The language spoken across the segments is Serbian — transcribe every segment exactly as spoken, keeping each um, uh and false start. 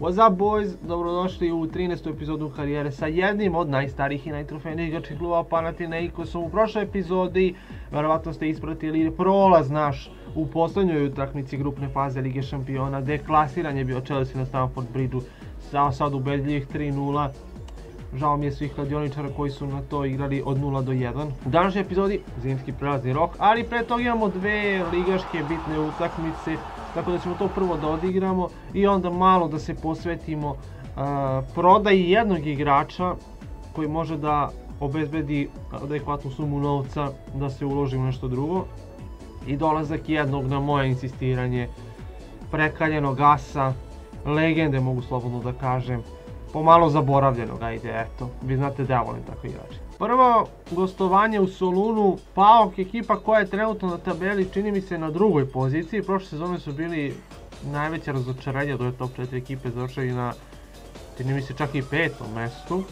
What's up boys, dobrodošli u trinaestu epizodu karijere sa jednim od najstarijih i najtrofejnijih igračkih klubova Panathinaikosom. U prošloj epizodi verovatno ste ispratili prolaz naš u posljednjoj utakmici grupne faze Lige šampiona, gdje klasiran je bio Chelsea na Stamford Bridgeu sa sad ubedljivih tri nula. Žao mi je svih kladioničara koji su na to igrali od nula do jedan. U današnjoj epizodi zimski prelazni rok, ali pre toga imamo dve ligaške bitne utakmice, tako da ćemo to prvo da odigramo i onda malo da se posvetimo uh, prodaji jednog igrača koji može da obezbedi adekvatnu sumu novca da se uloži u nešto drugo i dolazak jednog, na moje insistiranje, prekaljenog asa, legende mogu slobodno da kažem, pomalo zaboravljenog, ajde, eto, vi znate da ja volim takve igrače. Prvo gostovanje u Solunu, PAOK, ekipa koja je trenutno na tabeli, čini mi se na drugoj poziciji. Prošle sezone su bili najveće razočarenje, do je top četiri ekipe završili na, čini mi se, čak i petom mestu.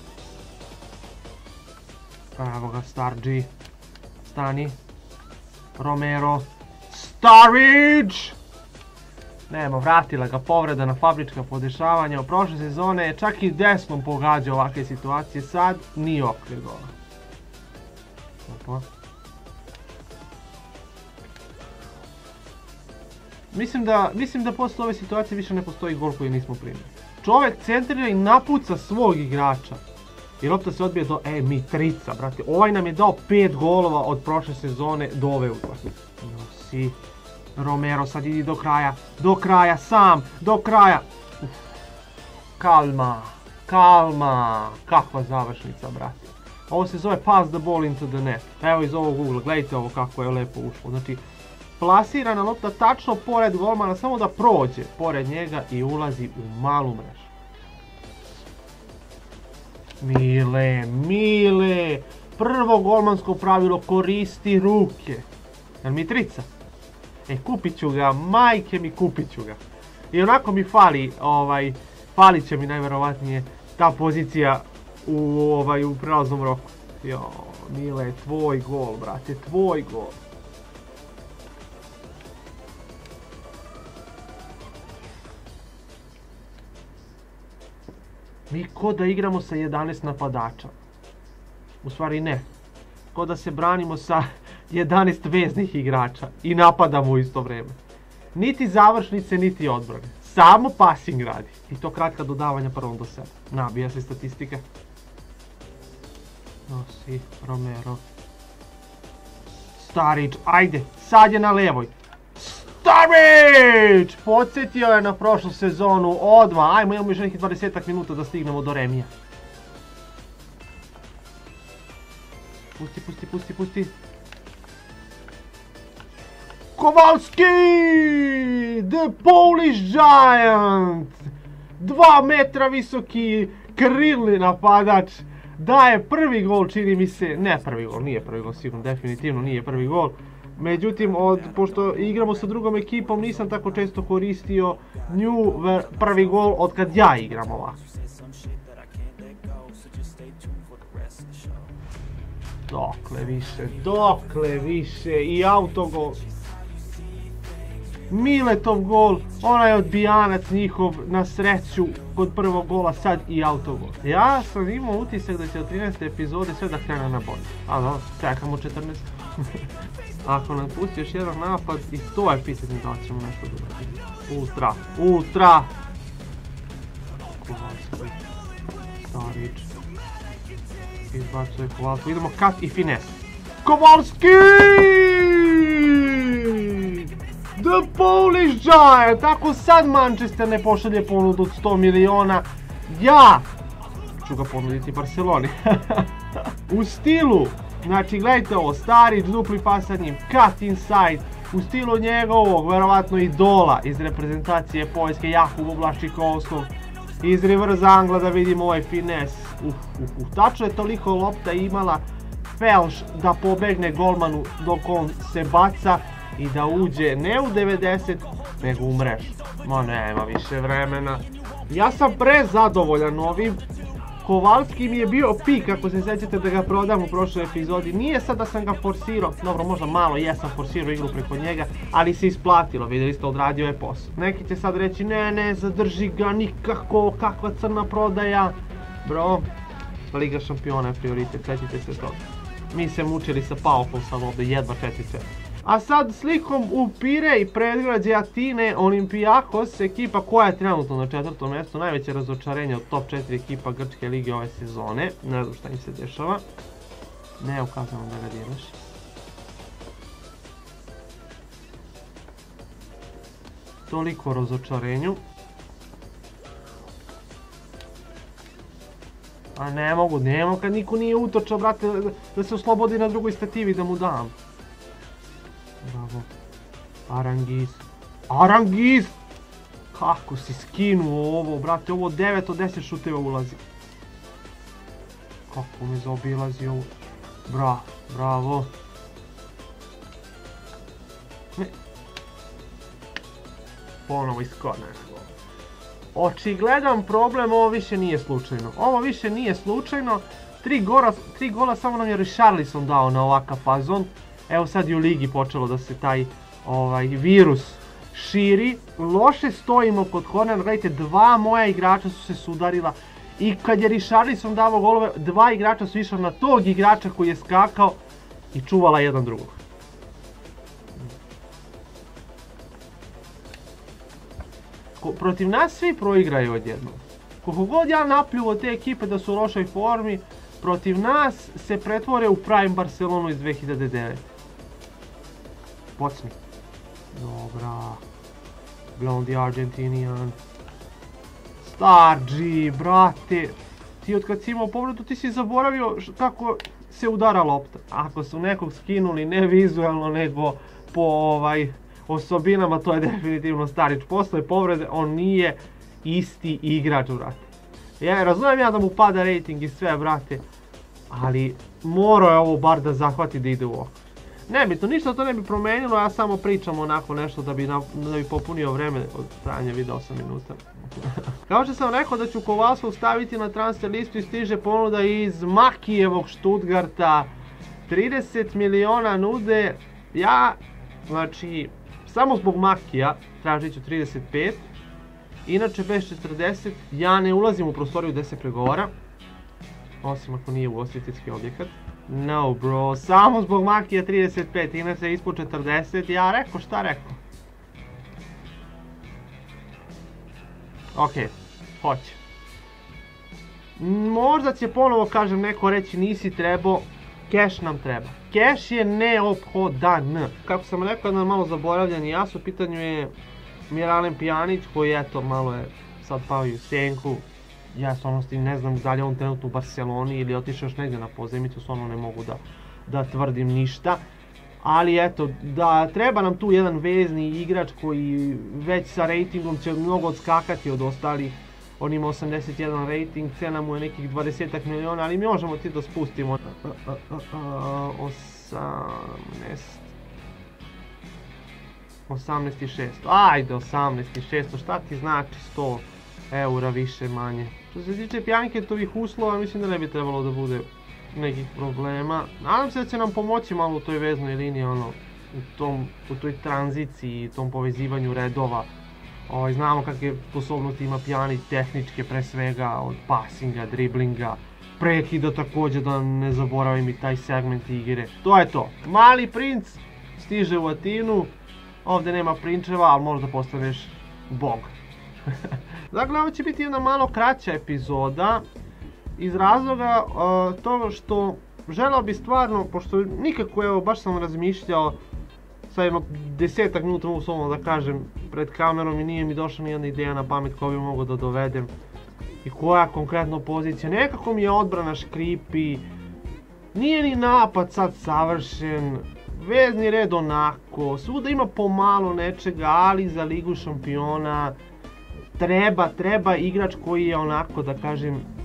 Evo ga, Star G, stani, Romero, Starić! Nema, vratila ga povreda na fabrička podešavanja. U prošle sezone je čak i desnom pogađao ovakve situacije, sad nije okvir gola. Opa. Mislim da, mislim da posle ove situacije više ne postoji gol koji nismo primili. Čovjek centrira i napuca svog igrača. I lopta se odbije do, e, Mitrica, brate. Ovaj nam je dao pet golova od prošle sezone do ove utakmice. Nosi. Romero, sad idi do kraja, do kraja, sam, do kraja. Uf. Kalma, kalma, kakva završnica, brate. Ovo se zove pass the ball into the net. Evo iz ovog ugla, gledajte ovo kako je lepo ušlo. Znači, plasirana lopta tačno pored golmana, samo da prođe pored njega i ulazi u malu mrežu. Mile, Mile, prvo golmansko pravilo, koristi ruke. Jel Mitrica? E, kupit ću ga, majke mi, kupit ću ga. I onako mi fali, ovaj, falit će mi najverovatnije ta pozicija u, ovaj, u prelaznom roku. Jo, Mile, tvoj gol, brate, tvoj gol. Mi ko da igramo sa jedanaest napadača. U stvari ne. Ko da se branimo sa jedanaest veznih igrača i napadamo u isto vrijeme. Niti završnice, niti odbrane. Samo passing radi. I to kratka dodavanja prvom do sebe. Nabija se statistika. Nosi, Romero. Starić, ajde, sad je na levoj. Starić! Podsjetio je na prošlu sezonu, odmah. Ajmo, imamo još nekih dvadesetak minuta da stignemo do remija. Pusti, pusti, pusti, pusti. Kowalski! The Polish Giant! Dva metra visoki krilni napadač. Daje prvi gol, čini mi se. Ne prvi gol, nije prvi gol, sigurno, definitivno nije prvi gol. Međutim, od, pošto igramo sa drugom ekipom, nisam tako često koristio nju prvi gol od kad ja igram ovako. Dokle više, dokle više i autogol. Miletov gol, onaj odbijanac njihov na sreću kod prvog gola, sad i autogol. Ja sam imao utisak da će od trinaeste epizode sve da krene na bolje. A da, čekamo četrnaest. Ako nam pusti još jedan napad, i to je pitanje da ćemo nešto dobiti. Ultra, ultra! Starić. Izbacuje Kowalski, idemo kat i fines. Kowalski! The Polish Giant! Ako sad Manchester ne pošalje ponudu od sto miliona, ja ću ga ponuditi Barceloni. U stilu, znači gledajte ovo, Starić, dupli pas sa njim, cut inside, u stilu njegovog, verovatno idola iz reprezentacije Poljske, Jakuba Blaščikovskog, iz reverse angla da vidimo ovaj fines. Uf, uf, uf. Tačno je toliko lopta imala Felš da pobegne golmanu dok on se baca i da uđe ne u devedeset nego u mrežu. Ma nema više vremena. Ja sam prezadovoljan ovim Kovalski mi je bio pik, ako se sjećate da ga prodam u prošloj epizodi. Nije sad da sam ga forsirao, dobro možda malo jesam forsirao igru preko njega, ali se isplatilo, vidjeli ste, odradio je posao. Neki će sad reći ne ne, zadrži ga nikako, kakva crna prodaja. Bro, Liga šampiona je prioritet, sjetite se toga. Mi se mučili sa Paukom sad ovdje, jedva četiri. A sad slikom u Pirej, predgrađe Atine, Olympiakos, ekipa koja je trenutno na četvrtom mjestu, najveće razočarenje od top četiri ekipa Grčke lige ove sezone. Ne znam šta im se dešava. Ne ukazano da ga diraš. Toliko o razočarenju. A ne mogu, ne mogu kad niko nije utočao, brate, da se oslobodi na drugoj stativi da mu dam. Bravo. Arangis. Arangis! Kako si skinuo ovo, brate, ovo devet od deset šuteva ulazi. Kako mi zaobilazi ovo. Bravo, bravo. Ne. Ponovo iz kornera. Očigledan problem, ovo više nije slučajno. Ovo više nije slučajno. Tri gola, tri gola samo nam je Richarlison dao na ovakav fazon. Evo sad i u ligi počelo da se taj ovaj, virus širi. Loše stojimo kod kornera, gledajte, dva moja igrača su se sudarila. I kad je Richarlison davao golove, dva igrača su išla na tog igrača koji je skakao i čuvala jedan drugog. Protiv nas svi proigraju odjednom. Koliko god ja napljuo te ekipe da su u lošoj formi, protiv nas se pretvore u Prime Barcelonu iz dve hiljade devete. Pocni. Dobra. Blondi Argentinian. Star G, brate. Ti od kad si imao povredu ti si zaboravio kako se udara lopta. Ako su nekog skinuli ne vizualno nego po ovaj... osobinama, to je definitivno Starić. Posle povrede, on nije isti igrač, brate. Ja razumijem ja da mu pada rating i sve, brate, ali morao je ovo bar da zahvati da ide u okvir. Nebitno, ništa to ne bi promenilo, ja samo pričam onako nešto da bi, na, da bi popunio vreme od trajanja videa osam minuta. Kao što sam rekao da ću Kovalskog staviti na transfer listu i stiže ponuda iz Makijevog Stuttgarta. trideset miliona nude, ja, znači, samo zbog Makija tražit ću trideset pet, inače bez četrdeset, ja ne ulazim u prostoriju gdje se pregovara, osim ako nije ugostiteljski objekat. No bro, samo zbog Makija trideset pet, inače ispod četrdeset, ja rekao šta rekao. Ok, hoće. Možda će ponovo, kažem, neko reći nisi trebao, cash nam treba. Cash je neophodan. Kako sam rekao, jedan malo zaboravljan i jas, u pitanju je Miralem Pjanić, koji eto malo je sad pao i u senku. Ja stvarno ne znam da li je on trenutno u Barceloni ili otišao još negdje na pozajmicu, stvarno ne mogu da, da tvrdim ništa. Ali eto, da treba nam tu jedan vezni igrač koji već sa ratingom će mnogo odskakati od ostalih. On ima osamdeset jedan rating, cena mu je nekih dvadeset miliona, ali mi možemo ti da spustimo. osamnaest... osamnaest i šesto. Ajde, osamnaest i šesto, šta ti znači sto eura više manje. Što se tiče Pjanketovih uslova, mislim da ne bi trebalo da bude nekih problema. Nadam se da će nam pomoći malo u toj veznoj liniji, ono, u, tom, u toj tranziciji i tom povezivanju redova. Ovaj, znamo kakve sposobnosti ima Pjanić, tehničke pre svega, od pasinga, driblinga, prekida također, da ne zaboravim i taj segment igre. To je to. Mali princ stiže u Atinu, ovdje nema prinčeva, ali možda postaneš bog. Dakle, ovo će biti jedna malo kraća epizoda, iz razloga uh, toga što želeo bi stvarno, pošto nikako, evo, baš sam razmišljao, sad jedno desetak minuta mogu samo da kažem pred kamerom i nije mi došla nijedna ideja na pamet koju bi mogao da dovedem i koja konkretno pozicija. Nekako mi je odbrana škripi, nije ni napad sad savršen, vezni red onako, svuda ima pomalo nečega, ali za Ligu šampiona treba, treba igrač koji je onako, da kažem,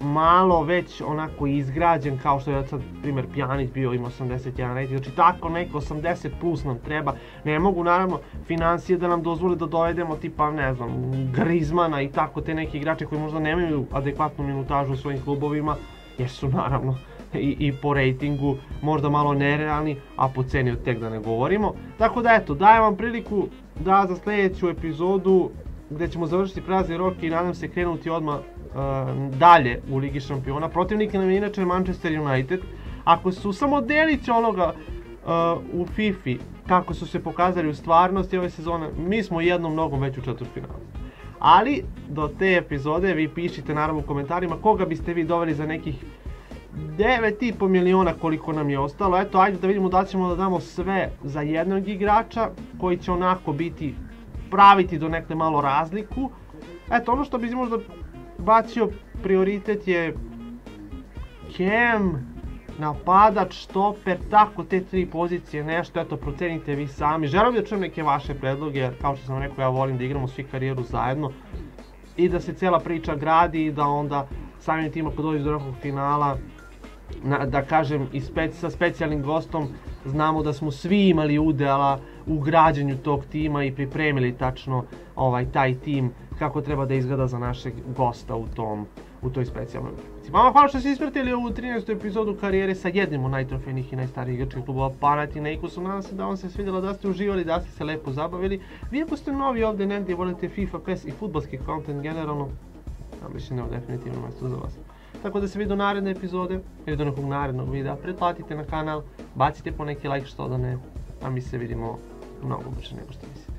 malo već onako izgrađen, kao što je sad primjer Pjanić bio, ima osamdeset jedan rating, znači tako neko osamdeset plus nam treba. Ne mogu naravno financije da nam dozvole da dovedemo tipa, ne znam, Griezmana i tako te neki igrače koji možda nemaju adekvatnu minutažu u svojim klubovima, jer su naravno i, i po rejtingu možda malo nerealni, a po ceni od tek da ne govorimo. Tako da eto, dajem vam priliku da za sljedeću epizodu, gdje ćemo završiti prelazni rok i nadam se krenuti odmah uh, dalje u Ligi šampiona. Protivnik nam je inače Manchester United. Ako su samo deliće onoga uh, u FIFA kako su se pokazali u stvarnosti ove sezone, mi smo jednom nogom već u četvrtfinalu. Ali do te epizode vi pišite naravno u komentarima koga biste vi doveli za nekih devet i po miliona koliko nam je ostalo. Eto, ajde da vidimo da ćemo da damo sve za jednog igrača koji će onako biti, praviti do nekle malo razliku. Eto, ono što bi možda bacio prioritet je Cam, napadač, stoper, tako te tri pozicije, nešto, eto, procenite vi sami. Želim da čujem neke vaše predloge, jer kao što sam rekao, ja volim da igramo svi karijeru zajedno i da se cijela priča gradi i da onda samim tim ako dođe do nekog finala, na, da kažem, i speci, sa specijalnim gostom, znamo da smo svi imali udjela u građenju tog tima i pripremili tačno ovaj, taj tim kako treba da izgleda za našeg gosta u, tom, u toj specijalnoj utakmici. Vama hvala što ste ispratili ovu trinaestu epizodu karijere sa jednim od najtrofejnijih i najstarijih grčkih klubova Panathinaikosom. Nadam se da vam se svidjelo, da ste uživali, da ste se lepo zabavili. Vi ako ste novi ovdje negdje, volite FIFA, PES i fudbalski content generalno, ja mislim da je definitivno mjesto za vas. Tako da se vidi do naredne epizode ili do nekog narednog videa. Pretplatite na kanal, bacite po neki like što da ne, a mi se vidimo mnogo brže nego što mislite.